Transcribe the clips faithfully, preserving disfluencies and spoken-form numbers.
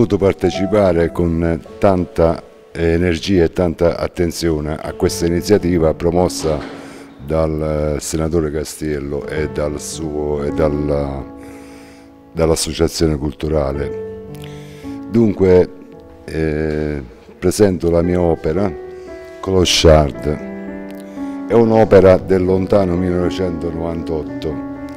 voluto partecipare con tanta energia e tanta attenzione a questa iniziativa promossa dal senatore Castiello e dal suo, e dalla, dall'associazione culturale. Dunque eh, presento la mia opera Clochard. È un'opera del lontano millenovecentonovantotto.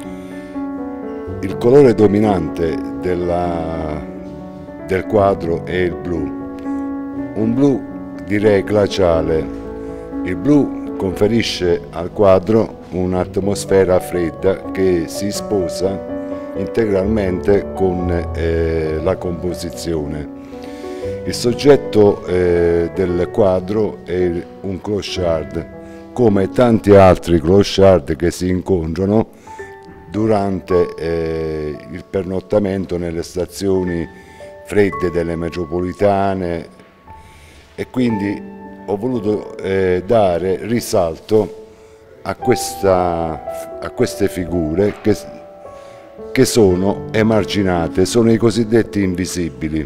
Il colore dominante della, del quadro è il blu. Un blu direi glaciale. Il blu conferisce al quadro un'atmosfera fredda che si sposa integralmente con eh, la composizione. Il soggetto eh, del quadro è un clochard, come tanti altri clochard che si incontrano durante eh, il pernottamento nelle stazioni fredde delle metropolitane. E quindi ho voluto eh, dare risalto a, questa, a queste figure che, che sono emarginate, sono i cosiddetti invisibili.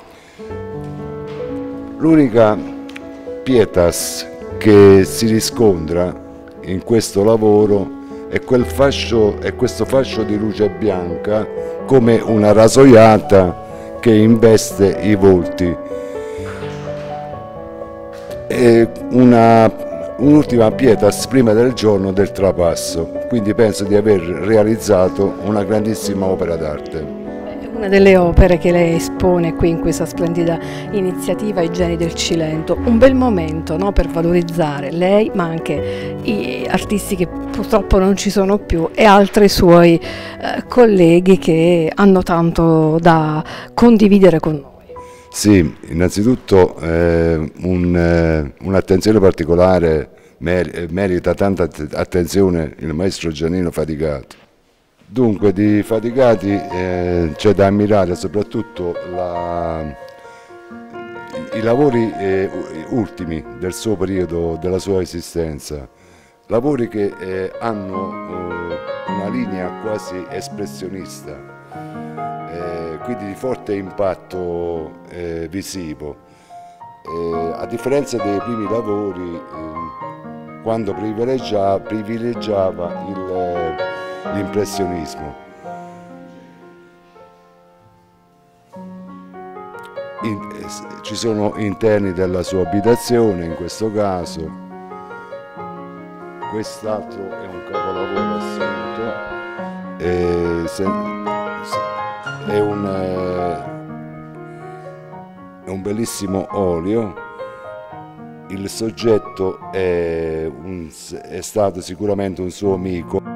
L'unica pietas che si riscontra in questo lavoro è, quel fascio, è questo fascio di luce bianca come una rasoiata che investe i volti. Un'ultima pietas prima del giorno del trapasso, quindi penso di aver realizzato una grandissima opera d'arte. Una delle opere che lei espone qui in questa splendida iniziativa, I Geni del Cilento, un bel momento, no, per valorizzare lei ma anche gli artisti che purtroppo non ci sono più e altri suoi eh, colleghi che hanno tanto da condividere con noi. Sì, innanzitutto eh, un, eh, un'attenzione particolare mer merita tanta attenzione il maestro Giannino Faticati. Dunque di Faticati eh, c'è da ammirare soprattutto la, i lavori eh, ultimi del suo periodo, della sua esistenza, lavori che eh, hanno eh, una linea quasi espressionista. Eh, quindi di forte impatto eh, visivo. Eh, a differenza dei primi lavori, eh, quando privilegiava, privilegiava l'impressionismo. In, eh, ci sono interni della sua abitazione, in questo caso. Quest'altro è un capolavoro assoluto. Eh, se, se, È un, è un bellissimo olio. Il soggetto è, un, è stato sicuramente un suo amico.